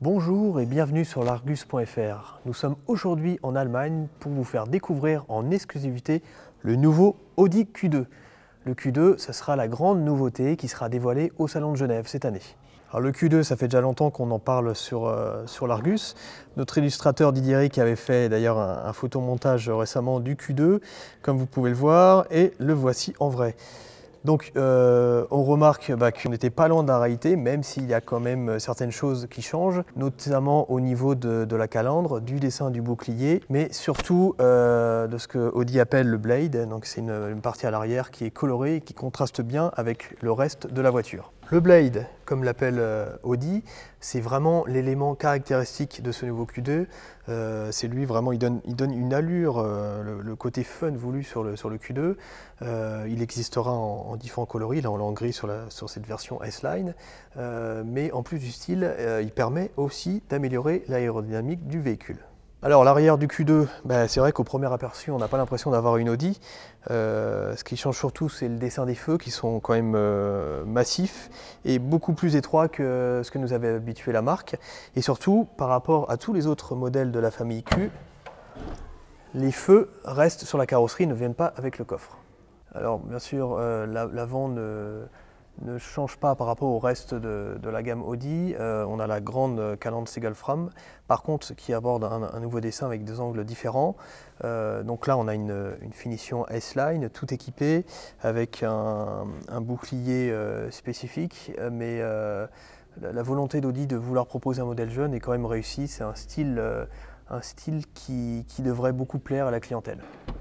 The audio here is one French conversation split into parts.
Bonjour et bienvenue sur l'Argus.fr. Nous sommes aujourd'hui en Allemagne pour vous faire découvrir en exclusivité le nouveau Audi Q2. Le Q2, ce sera la grande nouveauté qui sera dévoilée au Salon de Genève cette année. Alors le Q2, ça fait déjà longtemps qu'on en parle sur l'Argus. Notre illustrateur Didier Rick avait fait d'ailleurs un photomontage récemment du Q2, comme vous pouvez le voir, et le voici en vrai. Donc on remarque qu'on n'était pas loin de la réalité, même s'il y a quand même certaines choses qui changent, notamment au niveau de la calandre, du dessin du bouclier, mais surtout de ce que Audi appelle le blade. Donc c'est une partie à l'arrière qui est colorée et qui contraste bien avec le reste de la voiture. Le blade, comme l'appelle Audi, c'est vraiment l'élément caractéristique de ce nouveau Q2. C'est lui vraiment, il donne une allure, le côté fun voulu sur le Q2. Il existera en différents coloris, là on l'a en gris sur cette version S-Line, mais en plus du style, il permet aussi d'améliorer l'aérodynamique du véhicule. Alors l'arrière du Q2, c'est vrai qu'au premier aperçu on n'a pas l'impression d'avoir une Audi. Ce qui change surtout c'est le dessin des feux qui sont quand même massifs et beaucoup plus étroits que ce que nous avait habitué la marque. Et surtout par rapport à tous les autres modèles de la famille Q, les feux restent sur la carrosserie, ne viennent pas avec le coffre. Alors bien sûr l'avant ne change pas par rapport au reste de la gamme Audi. On a la grande calandre Segelfram, par contre qui aborde un nouveau dessin avec des angles différents. Donc là on a une finition S-Line, tout équipé avec un bouclier spécifique, mais la volonté d'Audi de vouloir proposer un modèle jeune est quand même réussie. C'est un style qui devrait beaucoup plaire à la clientèle.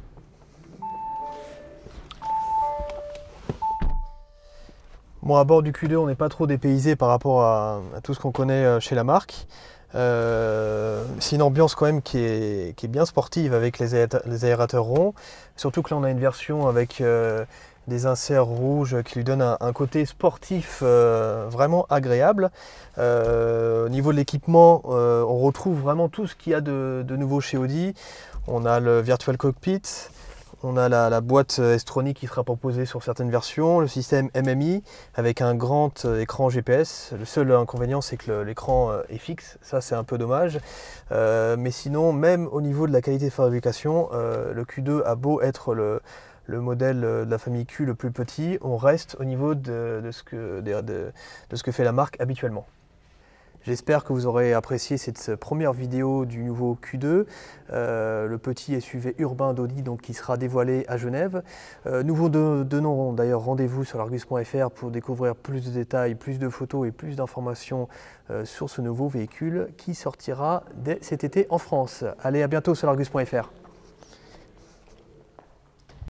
Bon, à bord du Q2, on n'est pas trop dépaysé par rapport à tout ce qu'on connaît chez la marque. C'est une ambiance quand même qui est bien sportive avec les aérateurs ronds. Surtout que là, on a une version avec des inserts rouges qui lui donnent un côté sportif vraiment agréable. Au niveau de l'équipement, on retrouve vraiment tout ce qu'il y a de nouveau chez Audi. On a le Virtual Cockpit. On a la boîte S-Tronic qui sera proposée sur certaines versions, le système MMI avec un grand écran GPS. Le seul inconvénient c'est que l'écran est fixe, ça c'est un peu dommage. Mais sinon, même au niveau de la qualité de fabrication, le Q2 a beau être le modèle de la famille Q le plus petit, on reste au niveau de ce que fait la marque habituellement. J'espère que vous aurez apprécié cette première vidéo du nouveau Q2, le petit SUV urbain d'Audi qui sera dévoilé à Genève. Nous vous donnons d'ailleurs rendez-vous sur l'Argus.fr pour découvrir plus de détails, plus de photos et plus d'informations sur ce nouveau véhicule qui sortira dès cet été en France. Allez, à bientôt sur l'Argus.fr.